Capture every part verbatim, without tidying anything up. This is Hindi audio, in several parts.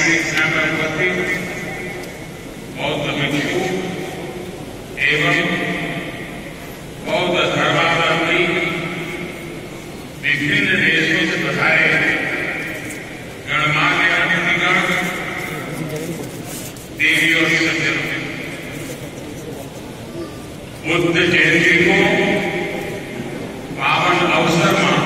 संख्या में उपस्थित बौद्ध भिक्षु एवं बौद्ध धर्मावलंबी विभिन्न देशों से बधाए गणमान्य अतिथिगण, देवी और सज्जनों, बुद्ध जयंती को पावन अवसर मान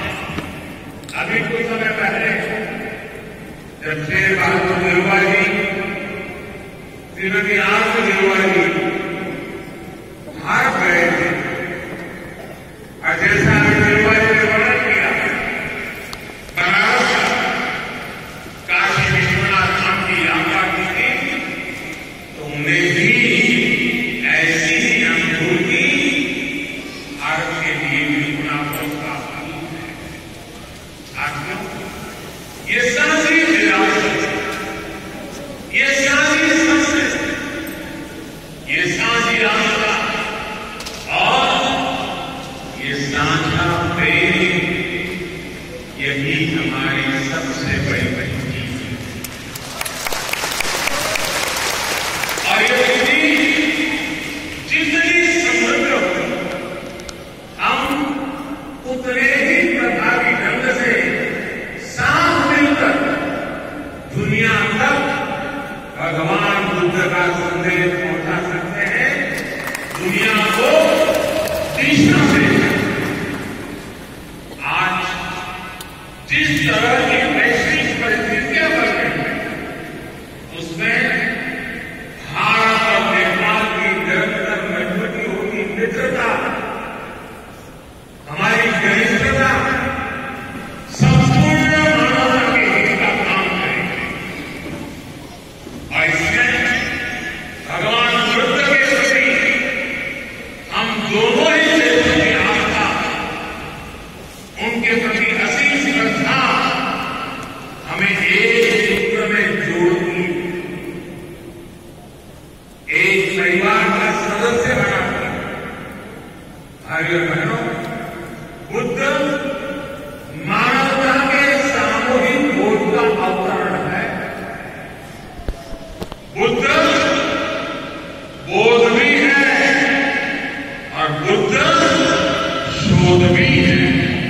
जब से बात निर्वाही श्रीमती आत्मनिर्भर भारत गए थे और जैसा निर्भर ने वर्णन किया, बनारस काशी विश्वनाथ धाम की यात्रा की थी, तो उन्हें भी ऐसी ही अनुभूति भारत के लिए भी गुना प्राप्त हुई है। साथियों, ये सांसी विरासत, ये सांसी संस्कृति, ये सांसी रास्ता और ये साझा प्रेम, यही हमारी सबसे बड़ी बड़ी चीज है। और ये विधि जितनी समृद्ध हो, हम उतने ही प्रभावी ढंग से साथ मिलकर दुनिया तक भगवान बुद्ध का संदेश पहुंचा सकते हैं, दुनिया को दिशा दे। आज जिस तरह की वैश्विक परिस्थितियां बन रही हैं, उसमें भारत और नेपाल की निरंतर मजबूती होगी, मित्रता, हमारी घनिष्ठता संपूर्ण मानवता के हित का काम करेगी। और इसमें भगवान बुद्ध के प्रति हम दोनों ही देशों की आस्था, उनके प्रति असीम श्रद्धा हमें एक सूत्र में जोड़ती, एक परिवार का सदस्य बनाती। भाइयों बहनों, बुद्ध मानवता के सामूहिक बोध का अवतरण है। बुद्ध बोध भी है और बुद्ध शोध भी है।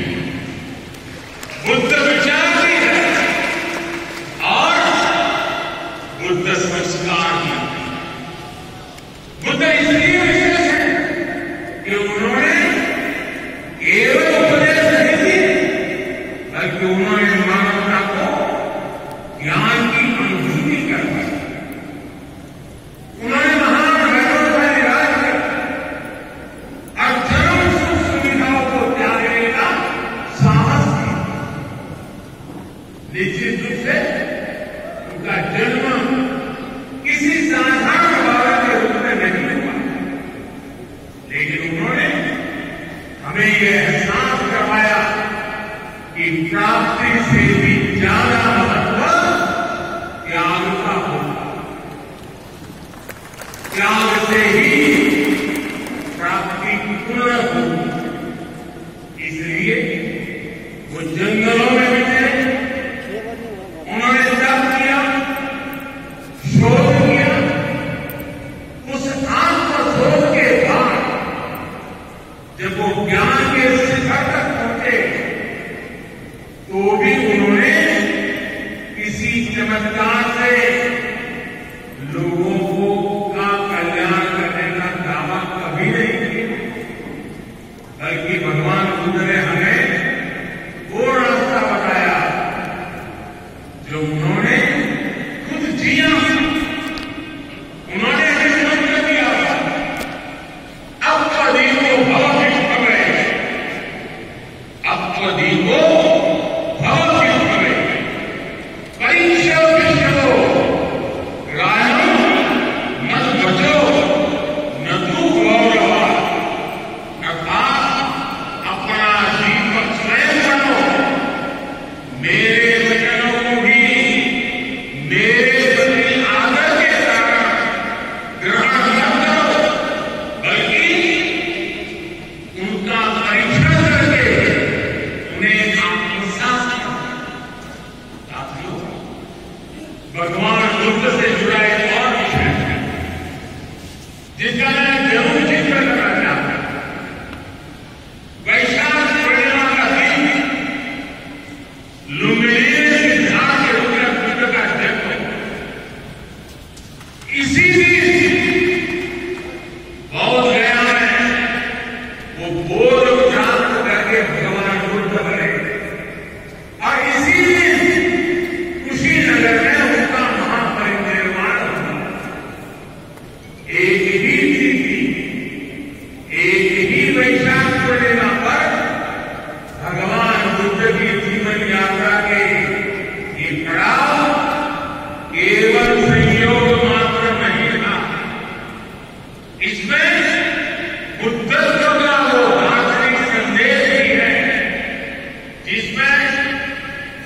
बुद्ध विचार भी है और बुद्ध संस्कार भी है। बुद्ध इसलिए विशेष है कि उन्होंने केवल उपदेश नहीं दिए, बल्कि उन्होंने मानवता को ज्ञान की अनुभूति करवाई। उन्होंने महान वैभव का निराश किया और चरम सुख सुविधाओं को त्यागने का साहस किया। निश्चित रूप से उनका जन्म किसी साधारण बालक के रूप में नहीं हुआ, लेकिन उन्होंने हमें यह एहसास करवाया कि प्राप्ति से भी ज्यादा महत्व त्याग का होगा। त्याग से ही प्राप्ति पूर्ण होगी। इसलिए वो जंगलों में भी थे, उन्होंने तप किया, शोध किया। उस आत्मशोध के बाद जब वो ज्ञान के शिखर तक पहुंचे, तो भी उन्होंने किसी चमत्कार से लोगों को का कल्याण करने का दावा कभी नहीं किया, बल्कि भगवान बुद्ध ने हमें वो रास्ता बताया जो उन्होंने खुद जिया। उन्होंने हमें मंत्र दिया, अपदीपो भवविष्णवे, अपदीपो भवविष्णवे, परीक्षा विष्णवे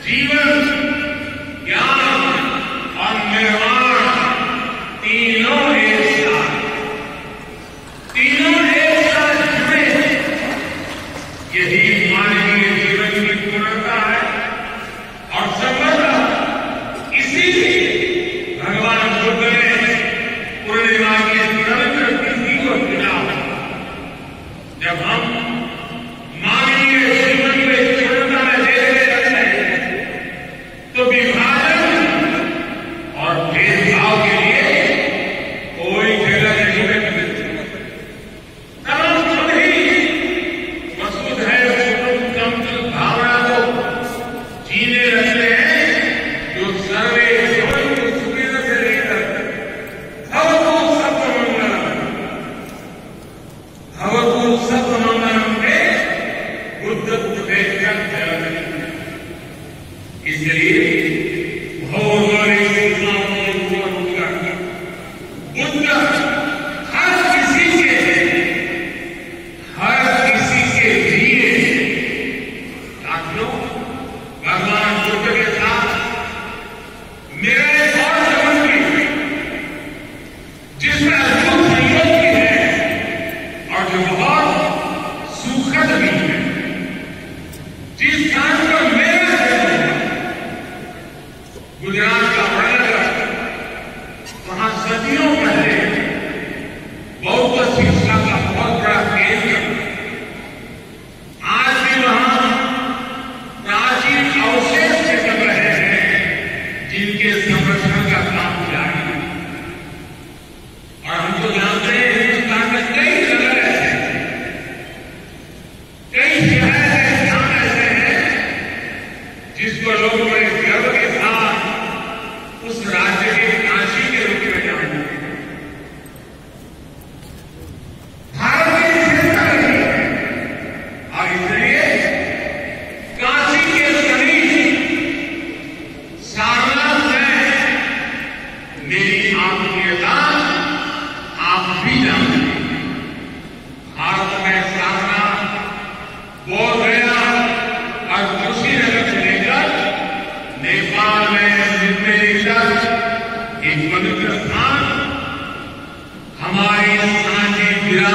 जीवन, ज्ञान और निर्माण तीनों एक साथ तीनों एक साथ जुड़े। यही मानवीय जीवन की पूर्णता है और संबंध। इसीलिए भगवान बुद्ध ने पूर्णिमा की पवित्र तिथि को चुना। जब हम मानवीय जीवन में पूर्णता में देखते रहते हैं तो विभाजन और भेदभाव के लिए कोई जगह नहीं मिलती। तब हम खुद ही वसुधैव कुटुम्बकम भावना को जीने लगते हैं, जो सर्वे भवन्तु सुखिनः से लेकर भवतु सर्वमंगलम् भवतु सर्वमंगलम् में बुद्धत्व भेदकर चलते। इसलिए भौगोलिक सीमाओं के ऊपर उठकर बुद्ध हर किसी के हर किसी के लिए साथियों, भगवान बुद्ध के साथ मेरा एक और संबंध भी जिसमें अद्भुत संयोग भी है और जो बहुत सुखद भी है। जिस स्थान पर मेरा जन्म गुजरात का वड़नगर, वहां सदियों पहले बौद्ध शिक्षा का बहुत बड़ा केंद्र। आज भी वहां प्राचीन अवशेष निकल रहे हैं जिनके संरक्षण का काम जारी है। और हम तो जानते हैं हिंदुस्तान में कई जगह ऐसे हैं, कई शहर ऐसे स्थान ऐसे हैं जिसको लोग बड़े गर्व के साथ उस राज्य के काशी के रूप में जानते हैं। भारत की विशेषता रही है और इसलिए काशी के समीप सारनाथ में मेरी आत्मीयता आप भी जानते हैं। भारत में सारनाथ, बोधगया और कुशीनगर से लेकर नेपाल में एक पवित्र स्थान हमारी साझी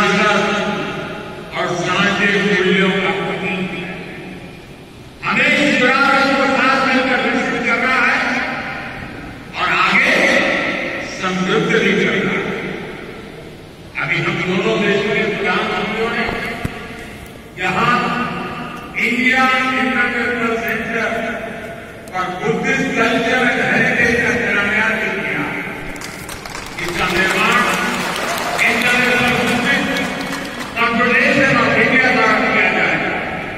विरासत और साझे मूल्यों का प्रतीक है। हमें इस विरासत को साथ मिलकर विकसित करना है और आगे समृद्ध भी करना है। अभी हम दोनों देशों के प्रधानमंत्रियों ने यहां इंडिया इंटरनेशनल सेंटर और बुद्धिस्ट कल्चर एंड हेरिटेज का शिलान्यास किया। इसका निर्माण International Buddhist Confederation of India द्वारा किया जाएगा।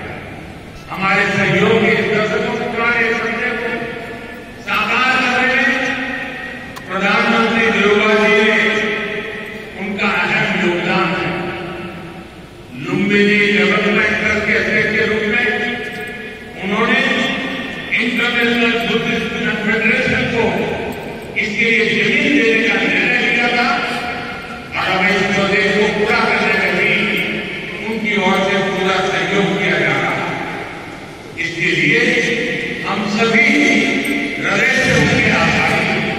हमारे सहयोगी दशकों पुराने सपने को साकार करने में प्रधानमंत्री देववा जी ने उनका अहम योगदान है। लुम्बिनी डेवलपमेंट ट्रस्ट के अध्यक्ष के रूप में उन्होंने इंटरनेशनल बुद्धिस्ट कॉन्फेडरेशन को इसके लिए जमीन देने का निर्णय लिया था और अब इस प्रोजेक्ट को पूरा करने में भी उनकी ओर से पूरा सहयोग किया जा रहा है। इसके लिए हम सभी हृदय से उनके आभारी हैं।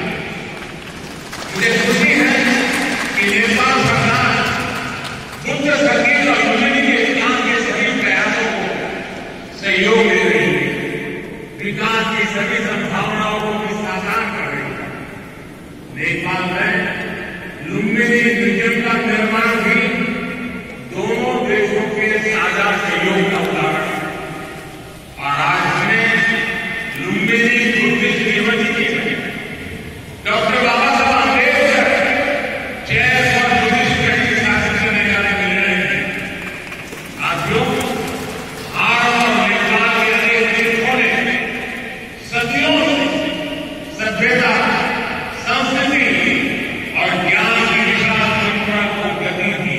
मुझे खुशी है कि नेपाल सरकार बुद्ध सर्किट और यूनिटी के काम के सभी प्रयासों को सहयोग दे रही है, विकास की सभी संभावनाओं को भी साकार कर रही है। नेपाल में लुम्बिनी म्यूजियम का निर्माण भी दोनों देशों के साझा सहयोग का उदाहरण है और आज हमें लुम्बिनी बुद्धिस्ट यूनिवर्सिटी में doctor Baba Saheb Ambedkar chair for Buddhist studies शासित करने का निर्णय है। साथियों, भारत और नेपाल के अनेक देशों ने सदियों से सभ्यता, संस्कृति और ज्ञान की विशाल परंपरा को गति दी।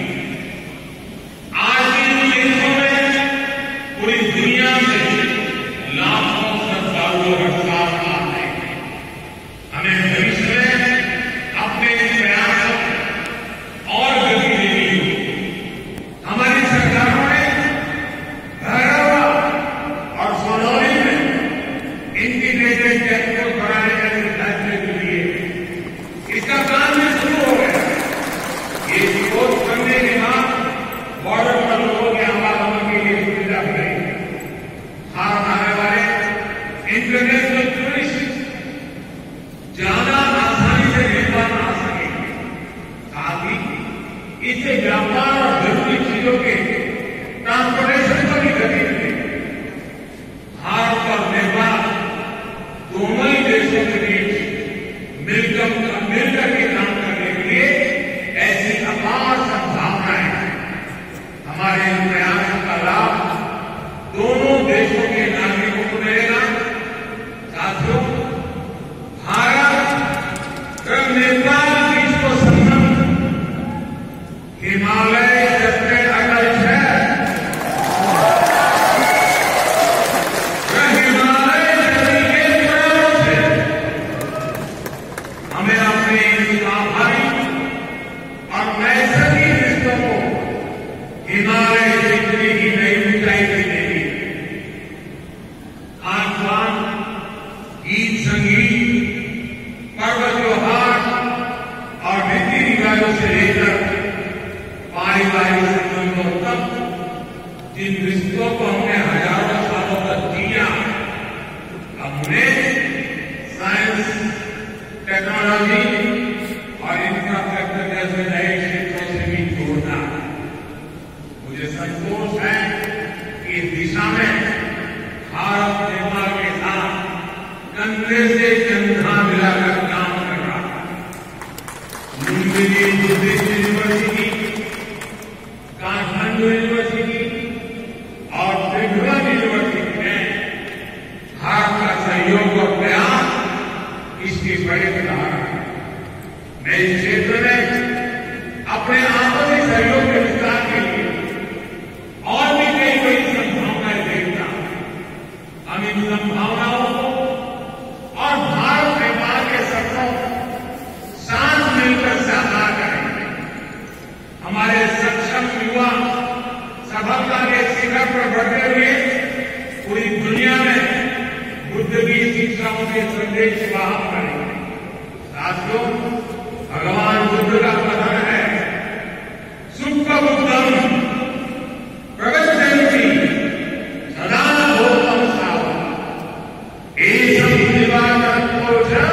आज भी इन देशों में पूरी दुनिया से लाखों श्रद्धालुओं का साथ आते हैं। हमें भविष्य में अपने प्रयासों और गति देनी होगी। हमारी सरकारों ने भैरवा और सोनौली में इंटरनेशनल टूरिस्ट ज्यादा आसानी से नेपाल आ सकेंगे। साथ ही इससे व्यापार और जरूरी चीजों के ट्रांसपोर्टेशन को भी गति मिलेगी। भारत और नेपाल दोनों ही देशों के बीच मिलकर मिलकर के काम करने के लिए ऐसी अपार संभावनाएं हैं। हमारे इन प्रयासों का लाभ दोनों देशों के नागरिकों को मिलेगा। साथियों, भारत और नेपाल बीच को संबंध हिमालय जैसे अटल है। वह हिमालय नदी के प्रयास है। हमें अपने इन आभारी और नैसर्गिक रिश्तों को हिमालय जितनी ही नई ऊंचाई पे देगी। खान-पान, गीत संगीत, पर्व त्योहार और रीति रिवाजों से लेकर पारिवारिक संबंधों तक जिन रिश्तों को हमने हजारों सालों तक जिया, अब उन्हें साइंस, टेक्नोलॉजी और इंफ्रास्ट्रक्चर जैसे नए क्षेत्रों से भी जोड़ना है। मुझे संतोष है कि इस दिशा में भारत नेपाल के साथ कंधे से कंधा मिलाकर काम कर रहा है। Mumbai Buddhist University, Kathmandu University और त्रिभुवन यूनिवर्सिटी में भारत का सहयोग और प्रयास इसके बड़े उदाहरण है। मैं इस क्षेत्र में अपने आपसी सहयोग के विस्तार के लिए और भी कई बड़ी संभावनाएं देखता हूं। हम इन संभावनाओं को और भारत नेपाल के सपनों साथ मिलकर साकार करेंगे। हमारे सक्षम युवा सफलता के शिखर पर बढ़ते हुए पूरी दुनिया में बुद्ध की शिक्षाओं के संदेश वाहक बनेंगे। साथियों, भगवान बुद्ध का कथन है, सुख बुद्धम प्रगच्छन्ति सदा भोगम सावधान एषं निवारणं